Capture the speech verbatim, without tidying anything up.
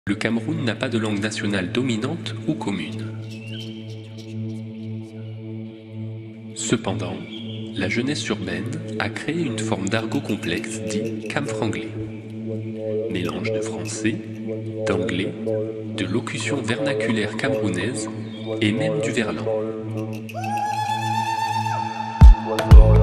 Le Cameroun n'a pas de langue nationale dominante ou commune. Cependant, la jeunesse urbaine a créé une forme d'argot complexe dit camfranglais, mélange de français, d'anglais, de locution vernaculaire camerounaise et même du verlan.